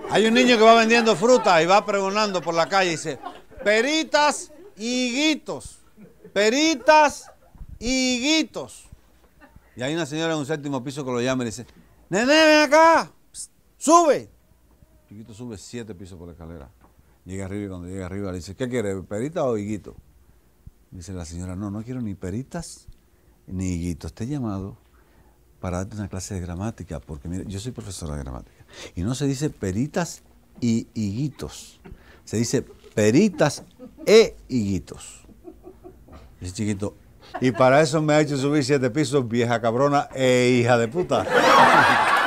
Hay un niño que va vendiendo fruta y va pregonando por la calle y dice, peritas y higuitos, peritas y higuitos. Y hay una señora en un séptimo piso que lo llama y le dice, nene, ven acá, psst, sube. Higuito sube 7 pisos por la escalera. Llega arriba y cuando llega arriba le dice, ¿qué quiere, perita o higuito? Dice la señora, no, no quiero ni peritas ni higuitos. Te he llamado para darte una clase de gramática, porque mira, yo soy profesora de gramática. Y no se dice peritas y higuitos. Se dice peritas e higuitos. Dice chiquito, y para eso me ha hecho subir 7 pisos, vieja cabrona e hija de puta.